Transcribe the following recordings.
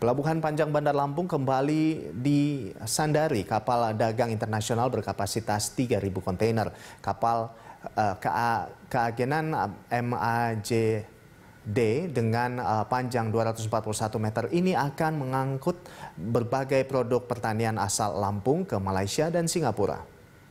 Pelabuhan Panjang Bandar Lampung kembali disandari kapal dagang internasional berkapasitas 3.000 kontainer. Kapal keagenan MAJD dengan panjang 241 meter ini akan mengangkut berbagai produk pertanian asal Lampung ke Malaysia dan Singapura.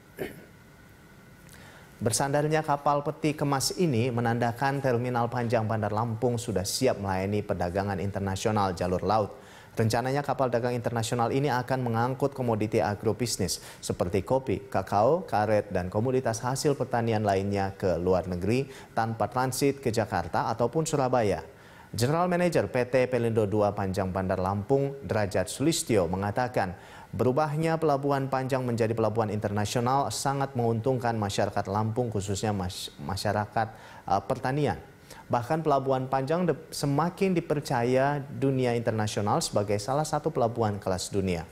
Bersandarnya kapal peti kemas ini menandakan Terminal Panjang Bandar Lampung sudah siap melayani perdagangan internasional jalur laut. Rencananya kapal dagang internasional ini akan mengangkut komoditi agrobisnis seperti kopi, kakao, karet, dan komoditas hasil pertanian lainnya ke luar negeri tanpa transit ke Jakarta ataupun Surabaya. General Manager PT Pelindo II Panjang Bandar Lampung, Derajat Sulistyo, mengatakan berubahnya Pelabuhan Panjang menjadi pelabuhan internasional sangat menguntungkan masyarakat Lampung, khususnya masyarakat pertanian. Bahkan Pelabuhan Panjang semakin dipercaya dunia internasional sebagai salah satu pelabuhan kelas dunia.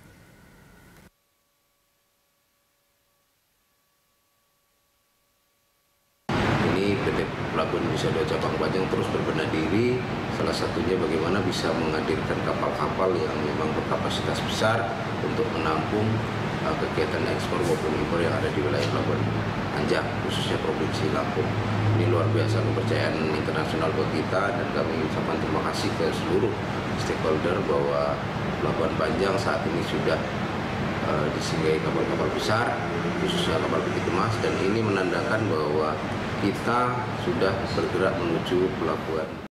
Ini PT Pelabuhan Indonesia II Cabang Panjang terus berbenah diri, salah satunya bagaimana bisa menghadirkan kapal-kapal yang memang berkapasitas besar untuk menampung kegiatan ekspor maupun impor yang ada di wilayah Pelabuhan Panjang, khususnya Provinsi Lampung. Ini luar biasa kepercayaan internasional buat kita, dan kami ucapkan terima kasih ke seluruh stakeholder bahwa Pelabuhan Panjang saat ini sudah disinggahi kapal-kapal besar, khususnya kapal peti kemas, dan ini menandakan bahwa kita sudah bergerak menuju pelabuhan.